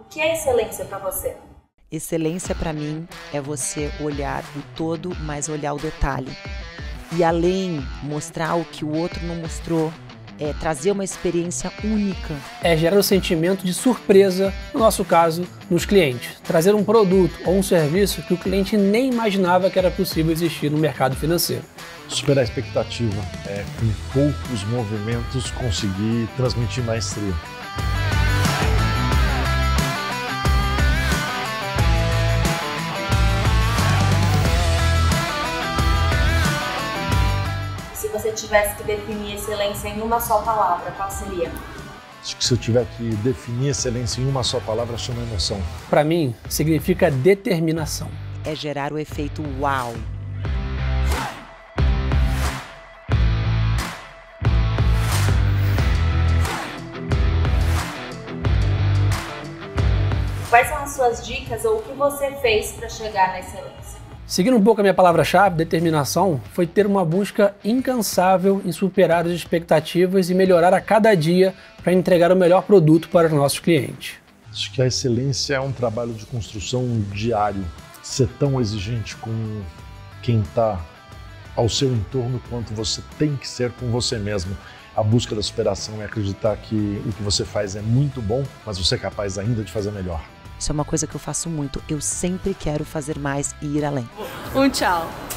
que é excelência para você? Excelência para mim é você olhar o todo, mas olhar o detalhe. E além, mostrar o que o outro não mostrou, trazer uma experiência única. É gerar o sentimento de surpresa, no nosso caso, nos clientes. Trazer um produto ou um serviço que o cliente nem imaginava que era possível existir no mercado financeiro. Superar a expectativa, com poucos movimentos conseguir transmitir maestria. Se você tivesse que definir excelência em uma só palavra, qual seria? Acho que se eu tiver que definir excelência em uma só palavra, chama emoção. Para mim, significa determinação. É gerar o efeito uau. Quais são as suas dicas ou o que você fez para chegar na excelência? Seguindo um pouco a minha palavra-chave, determinação, foi ter uma busca incansável em superar as expectativas e melhorar a cada dia para entregar o melhor produto para os nossos clientes. Acho que a excelência é um trabalho de construção diário. Ser tão exigente com quem está ao seu entorno quanto você tem que ser com você mesmo. A busca da superação é acreditar que o que você faz é muito bom, mas você é capaz ainda de fazer melhor. Isso é uma coisa que eu faço muito. Eu sempre quero fazer mais e ir além. Tchau!